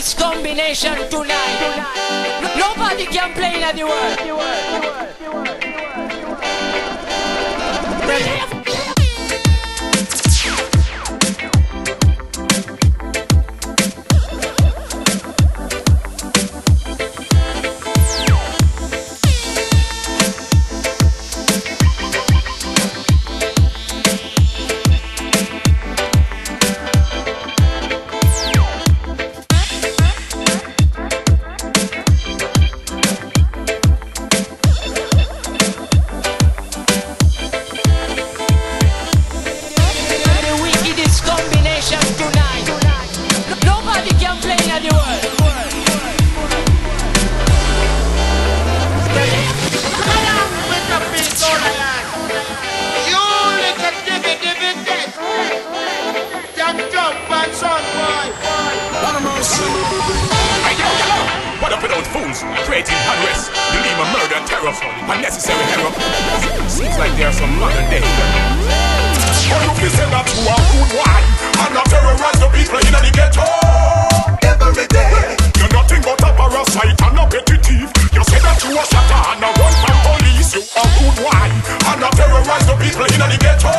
this combination tonight. Nobody can play in the world. Creating unrest, you leave a murder and terror, unnecessary error. Seems like there's some modern day. Oh, you feel say that you are good wine and not terrorize the people in the ghetto every day. You're nothing but a parasite and a petty thief. You say that you are shatter and a run from police. You are good wine and not terrorize the people in the ghetto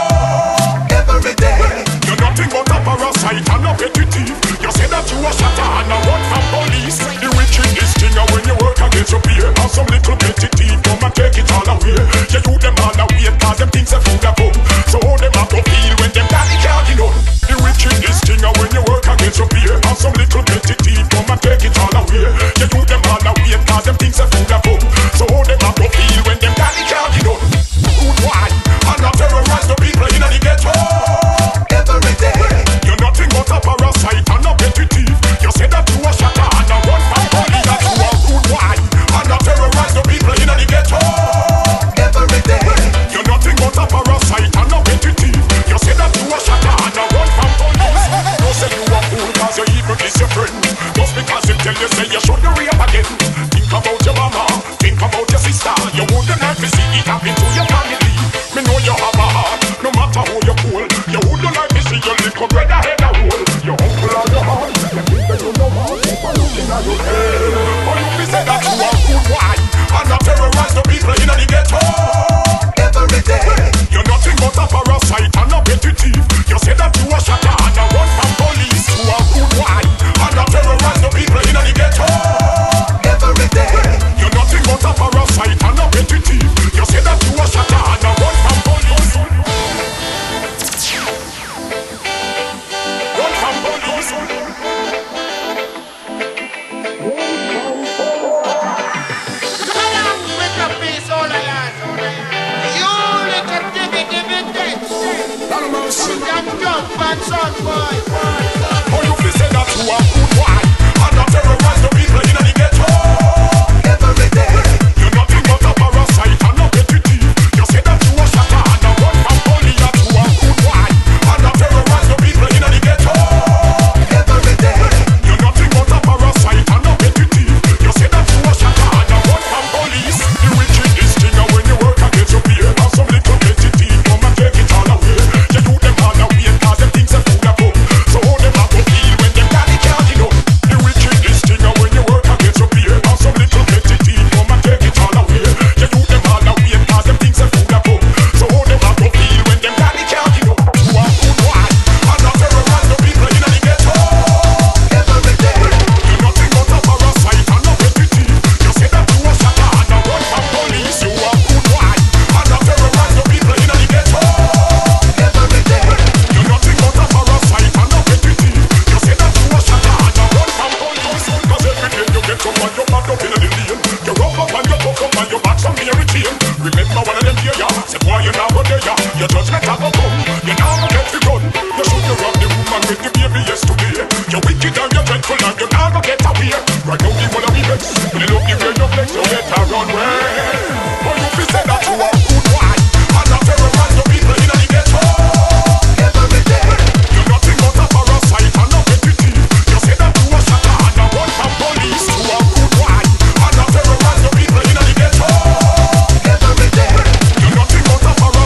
every day. You're nothing but a parasite and a petty thief. You say that you are shatter and a run from police. The witch in this thing when you work against your peer, and some little petty thief come and take it all away. You do them all away, cause them things are food a come. So how them have to feel when them daddy can't get on. The witch in this thing when you work against your peer, and some little petty thief come and take it all away. You do them all away, cause them things are food a come. So how them have to feel when them daddy can't get on. Good wine, and not terrorize the people in the ghetto every day. You're nothing but a parasite and a petty thief. You say that you are shatter and a run from police. That you are good wine and not terrorize the people in the ghetto every day. You're nothing but a parasite and a petty thief. You say that you are shatter and a run from police. Don't say you are cool cause your evil is your friend. Just because they tell you say you shouldn't rape again. Think about your mama, think about your sister. You wouldn't like to see it happen to your family. Me know you have a heart, no matter who you're cool. You wouldn't like to see your little brother head a hole. Your uncle or your aunt, you think that you know how people looking at your head. But you be say that you are good wine and not terrorize the people in the ghetto every day. You're nothing but a parasite and a petty thief. You say that you are shatter and a run from police. You are good wine and not terrorize the people in the ghetto every day. You're nothing but a parasite and a petty thief. You say that you are shatter and a run from police. Run from police. Oh, you feel say that you are good wine and not terrorize the people in the ghetto every day. You're nothing but a parasite and a petty thief. You say that you are shatter and a run from police. That you are good wine and not terrorize the people in the ghetto every day. You're nothing but a parasite and a petty thief. You say that you are shatter and a run from police. The witch in this thing when you work against your peer, and some little petty thief come and take it all away. You do them all away cause them things are food a come. So how them have to feel when them daddy can't get up. The witch in this thing when you work against your peer, and some little petty thief come and take it all away. You do them all away cause them things are food a come. So how them have to feel when them daddy can't get up. You are good wine and not terrorize the people in the ghetto every day. You're nothing but a parasite and a petty thief. You say that you are shatter and a run from police. You are good wine and not terrorize the people in the ghetto every day. You're nothing but a parasite and a petty thief. You say that you are shatter and a run from police. Cause every day you get up and you back up in the lane. You rub up and you buck up and you back some Mary Jane. Remember one of them here, ya? Say boy you now go there, ya. Your judgment have to come. You now go get the gun. You should have robbed the woman with the baby yesterday. You wicked and you dreadful and you now go get away. Right now you wanna be vexed. When you look the way you flex, you better run away. But you feel say that you are good wine and not terrorize the people in the ghetto every day. You're nothing but a parasite and a petty thief. You say that you are shatter and a run from police. You are good wine and not terrorize the people in the ghetto every day. You're nothing but a parasite.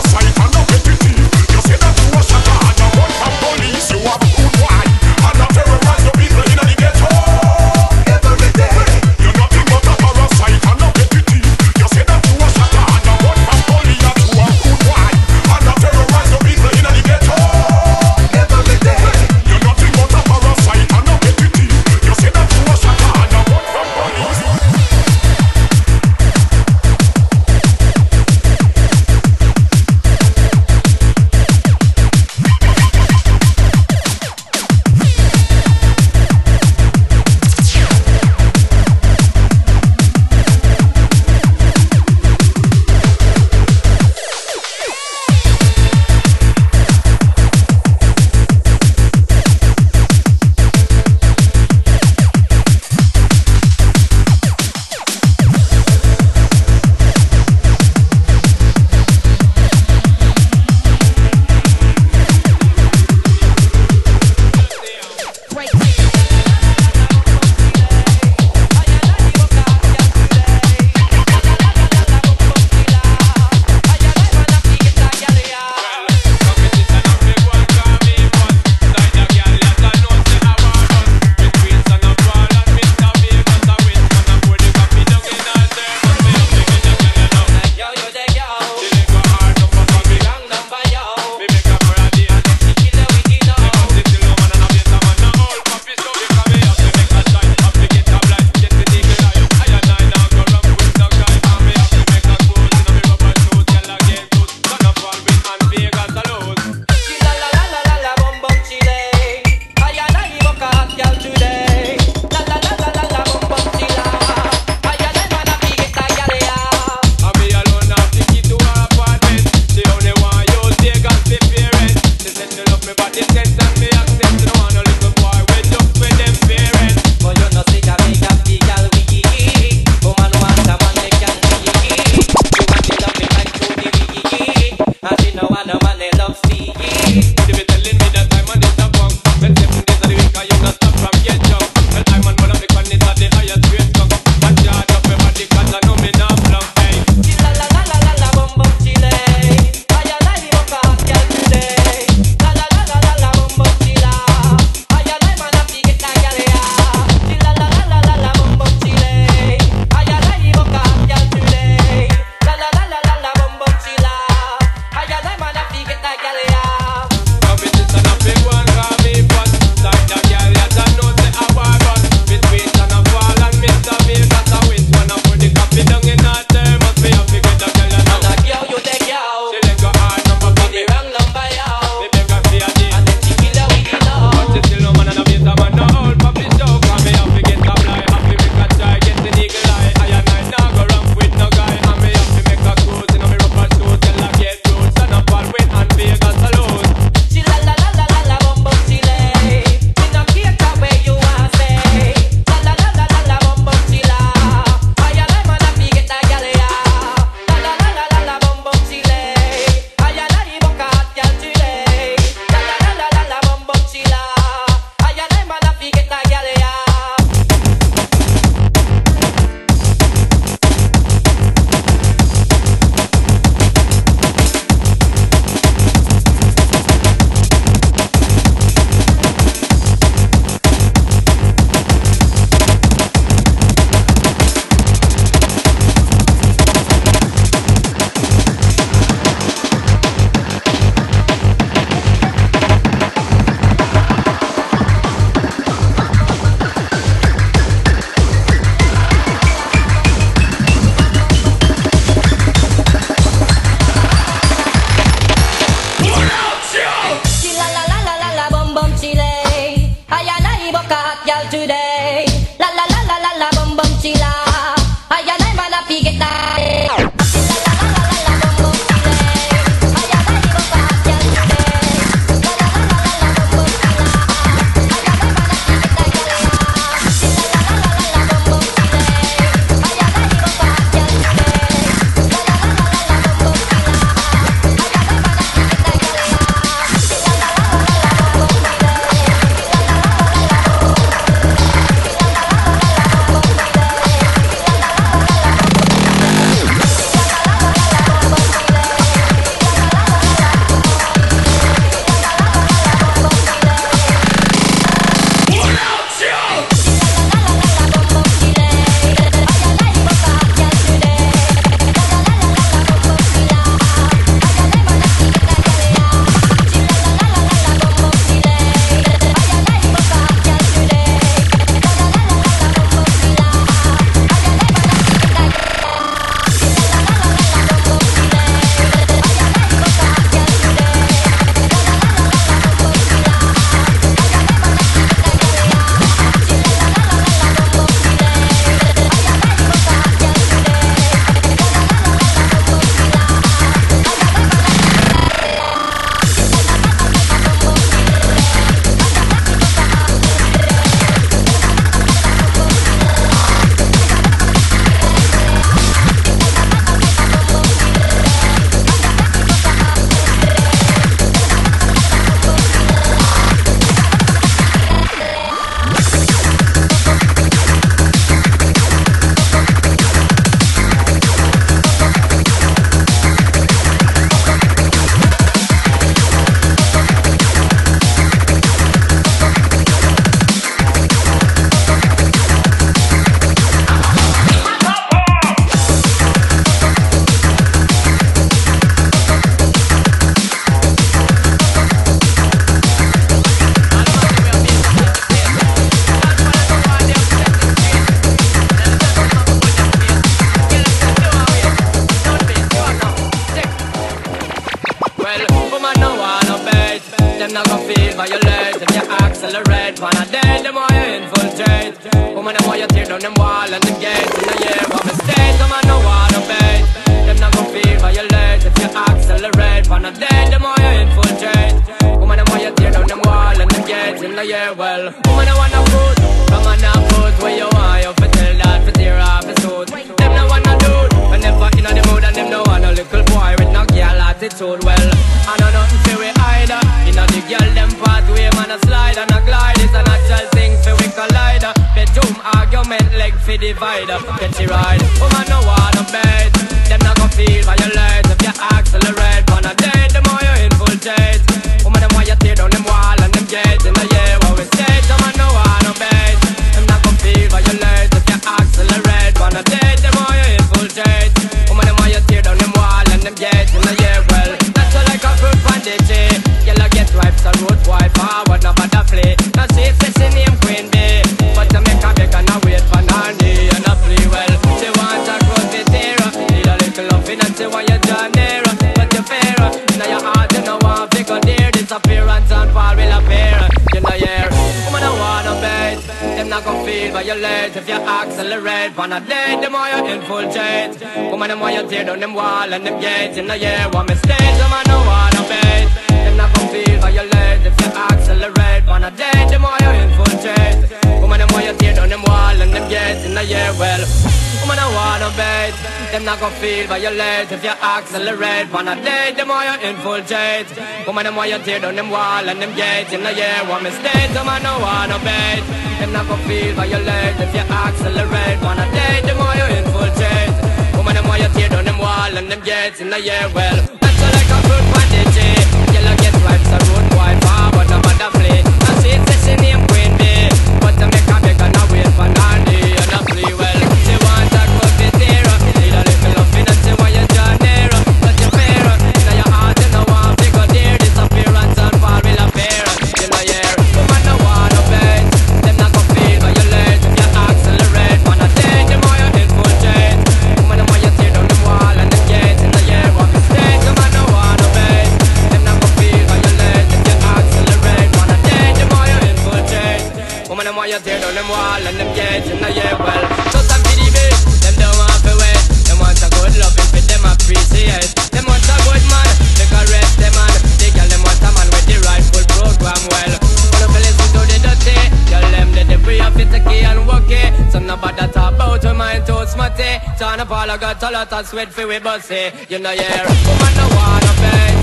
them not gonna feel violate. If you accelerate, man a day, the more you infiltrate. Woman, the more you tear down them wall and them gates. In the year of mistakes, the man no wanna bait. Them not gonna feel violate. If you accelerate, man a day, the more you infiltrate. Woman, the more you tear down them wall and them gates. In the year, well, woman, I wanna put, come on now, put where you want. You fi tell that fi tear off his suit. Them no wanna do, and never in the mood, and them no want a little boy with no girl attitude. Well, I know nothing fi we hide. Inna the girl them pathway, man a slide and a glide. It's a natural thing fi we collide. Bedroom argument leg fi divide. Get she ride, woman no wanna bed. Them not gon' feel violate if you accelerate. On a day, the more you infiltrate. Woman them why you tear down them wall and them gates. In the year where we stay, the man no wanna bed. Them not gon' feel violate if you accelerate. On a day, the more you infiltrate. Woman them why you tear down them wall and them gates. In the year, well, that's all like a fruit bandage. Yellow get wipes and road wipe forward, no bother play. Now she says she name Queen Bee, but to make her beg and a wait for Nanny and a play well. She want a cross the terror, need a little loving and she want you draw nearer. But you fear, now your heart you know want to go there. Disappearance and fall will appear. You know yeah, woman I wanna bait. Them not gon' feel violate if you accelerate. On a day, the more you infiltrate. Woman them why you tear down them wall and them gates. You know yeah, one mistake, the man no wanna bait. Them not gon' feel violate if you accelerate. On a day, the more you infiltrate. Woman them why you tear down them wall and them gates. In the year, well, woman I wanna bait. Them not gon' feel violate if you accelerate. On a day, the more you infiltrate. Woman them why you tear down them wall and them gates. In the year, one mistake, the man no wanna bait. Them not gon' feel violate if you accelerate. On a day, the more you infiltrate. Woman them why you tear down them wall and them gates. In the year, well, that's all like a fruit bandage. Yellow get wipes a road boy forward, no matter play. And she says she name Queen Bee, but to make her beg and a wait for Nanny and a play well. She want a good bit terror, need a little loving and she want you draw nearer. But you fear, now your heart you know want to go there. Disappearance and fall will appear. You know yeah, woman no wanna bait. Them not gon' feel violate if you accelerate. On a day, the more you infiltrate. Woman the more you tear down them wall and them gates. In the year, one mistake, the man no wanna bait. Them not gon' feel violate if you accelerate. On a day, the more you infiltrate. Woman them why you tear down them wall and them gates. In the year, well, so some pity big. Them don't want to wait. Them want a good loving for them appreciate. Them want a good man, they can rest them man. They girl them want a man with the rightful program well. Wanna feel listen to the dirty. Tell them that they free up it's a key and walk it. So nobody talk about your mind too smutty. Turn up all I got a lot of sweat for we bossy. You know yeah, woman no wanna bait.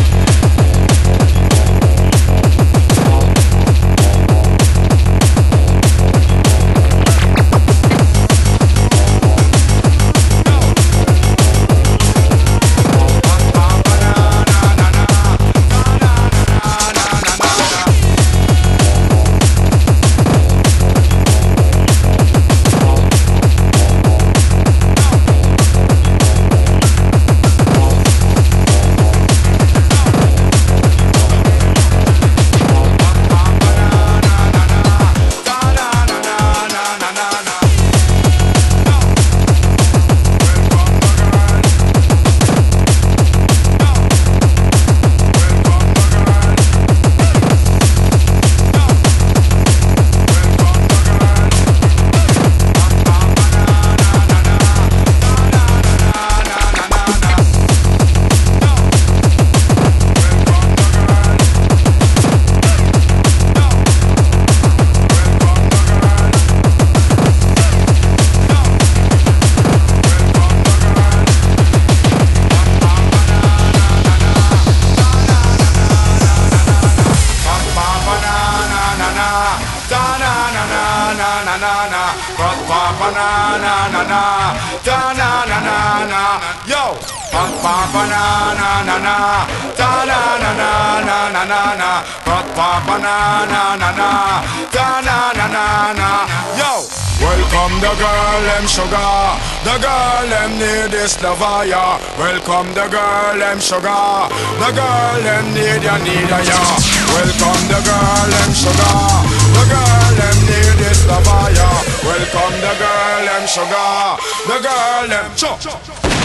Welcome the girl them sugar, the girl them need this lavaya. Welcome the girl them sugar, the girl them need ya, Welcome the girl them sugar, the girl them need this lavaya. Welcome the girl them sugar, the girl them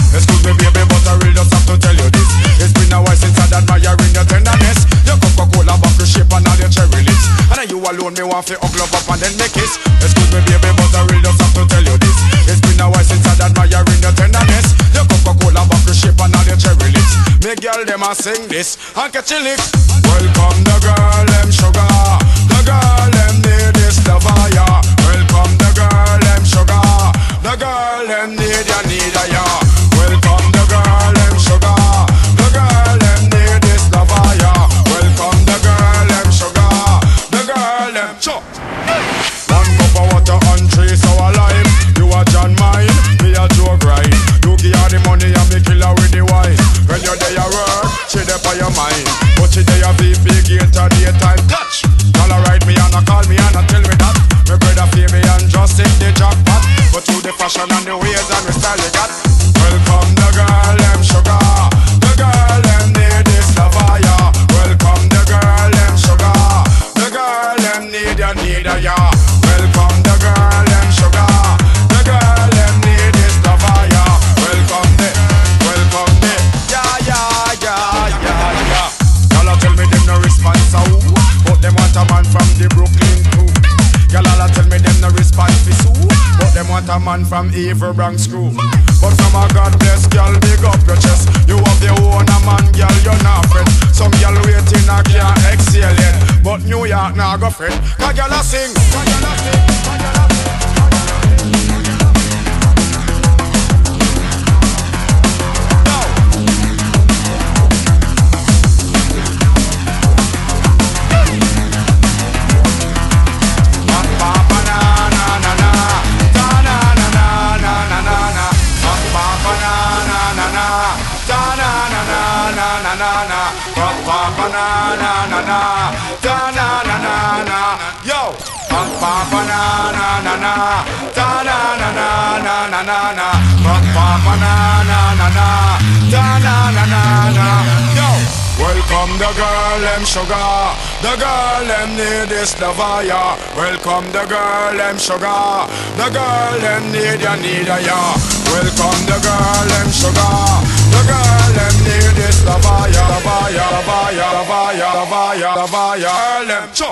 Excuse me baby, but I really just have to tell you this. It's been a while since I'd admiring your tenderness. Your Coca-Cola bottle shape and all your cherry lips. And then you alone me want to hug love up and then make kiss. Excuse me baby, but I really just have to tell you this. It's been a while since I'd admiring your tenderness. Your Coca-Cola bottle shape and all your cherry lips. Me girl them a sing this and catch a lick. Welcome the girl them sugar. The girl them need this lover, yeah. Welcome the girl them sugar. The girl them need ya, yeah. Welcome the girl them sugar. The girl them need this lover, yeah. Welcome the girl them sugar. The girl them chop. One cup of water and 3 sour lime. You a John mine, me a Joe grind. You give her the money and me kill her with the wine. When you're there you work, she there for your mind. But she there you VP gator daytime touch. Call her write me and a call me and a tell me that my brother feel me and just hit the jackpot. But through the fashion and the ways and the style they got. Welcome the girl them sugar. The girl them need this lover, yeah. Welcome the girl them sugar. The girl them need ya, yeah. Welcome the girl them sugar. The girl them need this lover, yeah. Welcome the, yeah. Y'all tell me them no response, so but them want a man from the Brooklyn crew. Y'all tell me them no response for Sue, but them want a man from Evil Bronx crew. But from a God bless girl, big up your chest. You have your own a man, girl, you're not fret. Some girl waiting a can't exhale yet, but New York now go fret. Cause girl a sing, welcome the girl them sugar. The girl them need this lover, yeah. Welcome the girl them sugar. The girl them need ya, yeah. Welcome the girl them sugar. The girl them need this lover, yeah. Lover, girl them chop.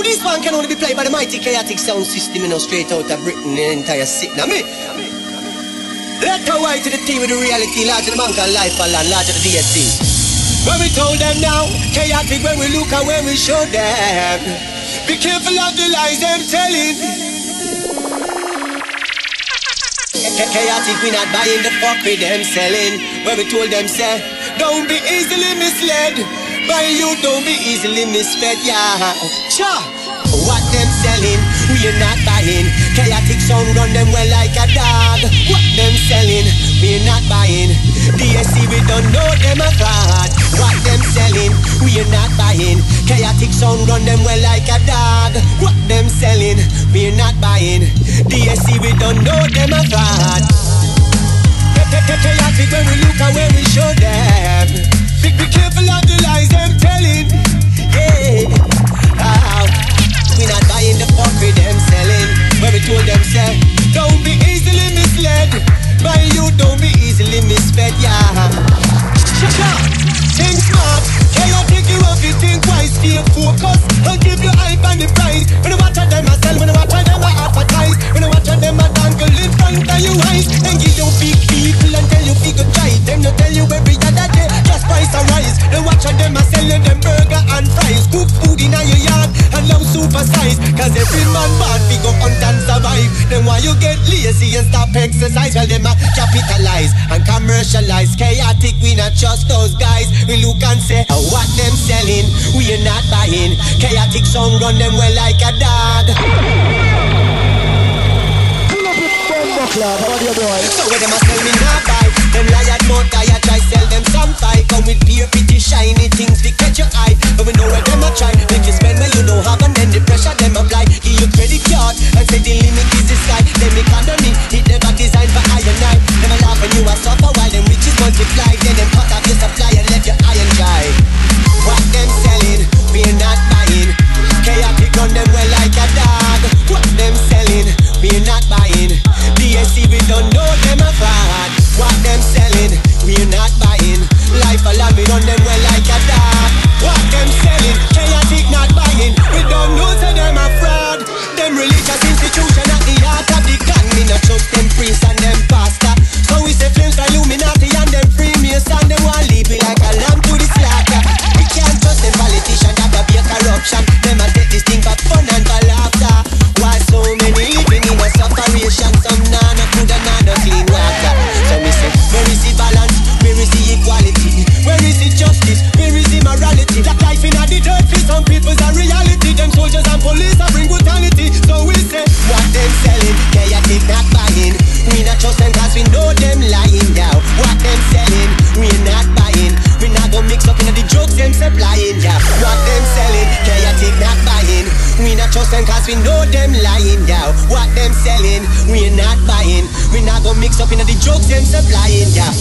Now this one can only be played by the mighty chaotic sound system, you know, straight out of Britain, the entire city. Now me, let her wide to the T with the reality, larger the bank and life and land, larger the DSC. When we told them now, chaotic when we look and when we show them. Be careful of the lies them telling. Chaotic, we not buying the fuck with them selling. When we told them say, don't be easily misled. By you don't be easily misfed, yeah. Sure. What them selling, we are not buying. Chaotic sound run them well like a dog. What them selling, we are not buying. DSC we don't know them a fraud. What them selling, we are not buying. Chaotic sound run them well like a dog. What them selling, we are not buying. DSC we don't know them a fraud. Chaotic when we look and when we show them. Be careful of the lies them telling. Yeah. We not buying the fuck with them selling. When we told them say, don't be easily misled. By you don't be easily misfed, yeah. Shut up, think smart. Chaotic you have to think wise. Stay focused and give your hype and the prize. When you watch them a sell, when you watch them a advertise, when you watch them a dangle in front of your eyes, then give you big people and tell you figure try. Them not tell you every other day just price a rise. Then watch them a selling them burger and fries. Cook food in your yard and love super size. Cause every man bad we go hunt and survive. Then why you get lazy and stop exercise? Well them a capitalize and commercialize. Chaotic we not trust those guys. We look and say what them selling, we are not buying. Chaotic sound run them well like a dog. So when them a sell me not buy. Them liar more tired try sell them some fight. Come with pure pretty shiny things to catch your eye. But we know where them a try. Make you spend when you don't have and then the pressure them apply. Give you credit card and say the limit is the sky. Them economy, it never designed for I and I. Them a laugh when you a suffer while them riches multiply. Then them cut off your supply and let your iron dry. What them selling, we're not buying. Chaotic run them well like a dog. What them selling, we're not buying. DSC we don't know them a fraud. What them selling, we're not buying. Life alone we run them well like a dog. What them selling, chaotic not buying. We don't know say them a fraud. Them religious institution at the heart of the gang. Me not trust them priests and them pastor. So we say flames for Illuminati and them Freemason. Them want leave me like a lamb to the slaughter. We can't trust them politicians that a be a corruption. Them a take this thing for fun and for laughter. Why so many living in a separation? Some nah no food and nah no clean water. So me say, where is the balance? Where is the equality? Where is the justice? Where is the morality? That life in a the dirt for some people's a reality. Them soldiers and police a bring brutality. So we say, what them selling? Chaotic not buying. We not trust them cause we know them lying down. What them selling? We not buying. We not gonna mix up in the drugs them supplying, yeah. What them selling? Chaotic not buying. We not trust them cause we know them lying down. What them selling? We not buying. We not gonna mix up in the drugs them supplying, yeah.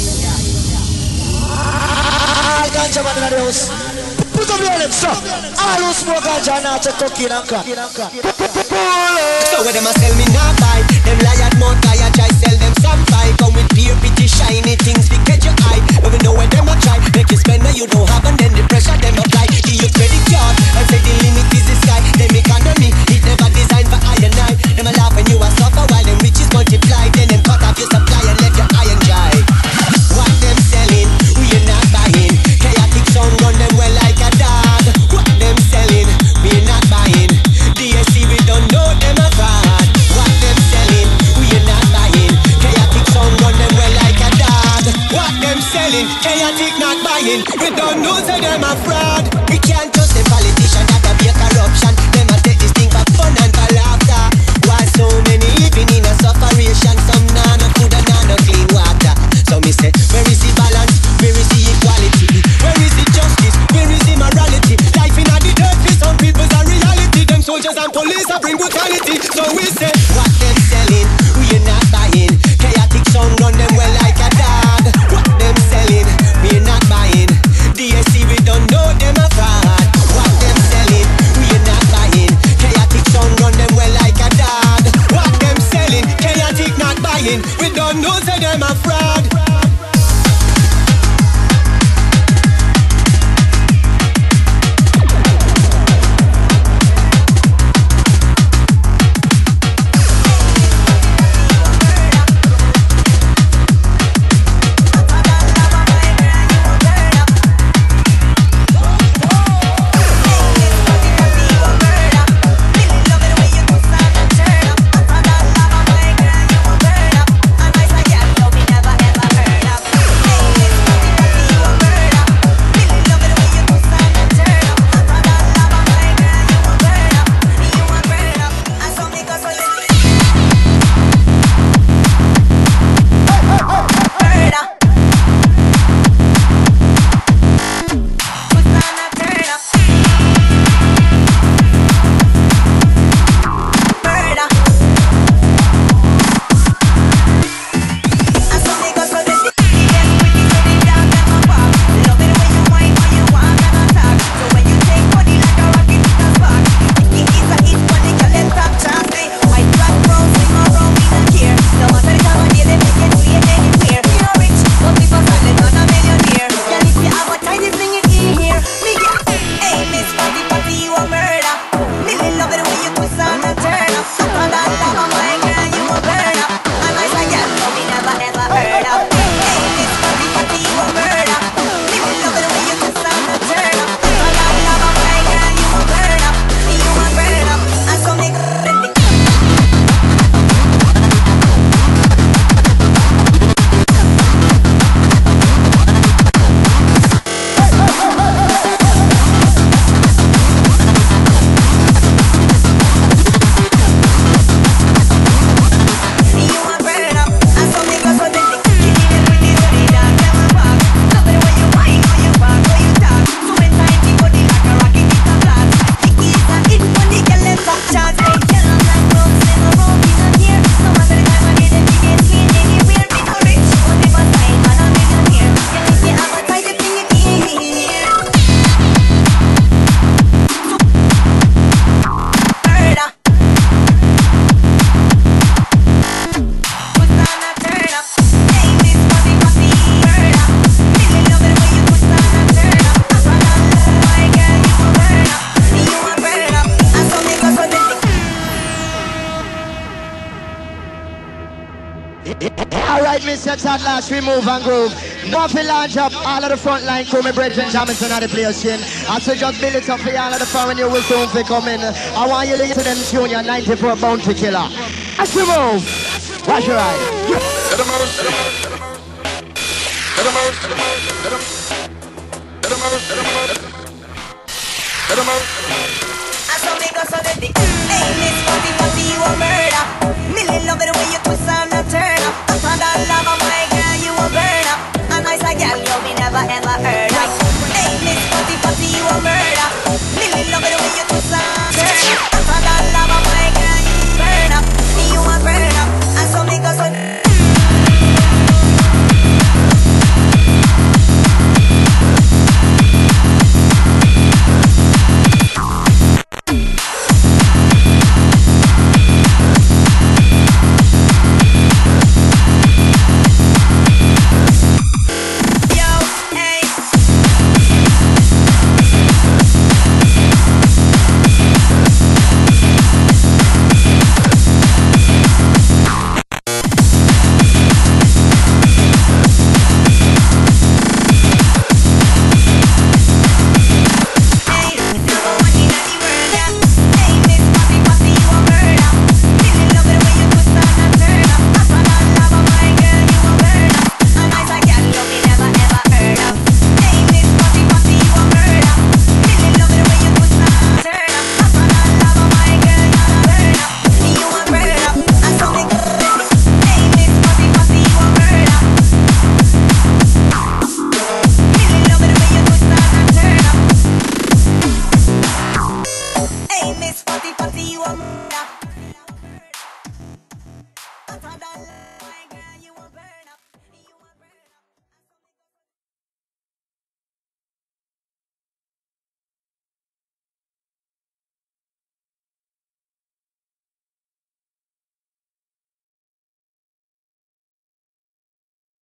Ganja man in the house. Put up your lips, sir. All who smoke ganja now to cocaine and crack. So when them a sell me not buy. Them liar more tired try sell them some fight. Come with pure pretty shiny things to catch your eye. But we know where them a try. Make you spend when you don't have and then the pressure them apply. Give you credit card and say the limit is the sky. Them economy, it never designed for I and I. Them a laugh when you a suffer while them riches multiply. Then them cut off your supply and let your iron dry. What them selling, we are not buying. Chaotic sound run them well like a dog. What them selling, we are not buying. DSC we don't know them a fraud. What them selling, we are not buying. Chaotic sound run them well like a dog. What them selling, chaotic not buying. We don't know say them a fraud. We can't trust the politician that a be a corruption. Them a take this thing for fun and for laughter. Why so many living in a separation? Some nah no food and nah no clean water. So me say, where is the balance? Where is the equality? Where is the justice? Where is the morality? Life in a the dirt for some people's a reality. Them soldiers and police a bring brutality. So we say, what them selling? We are not buying. Chaotic sound run them well like a dog. What them selling? We are not buying. DSC we don't know them a fraud. What them selling? We are not buying. Chaotic sound run them well like a dog. What them selling? Chaotic not buying. We don't know say them a fraud. Big Mr. Todd Lash, we move and groove. Nothing large up, all of the front line crew, my brethren, Jamison at the place, as we just build it up for all of the foreign, you will soon be coming. I want you to listen to them tune, your 94 Bounty Killer. As we move, watch your eye. I saw me go so that the hey, Miss Bobby, you a murder. Million love it the way you twist and turn up. I found out love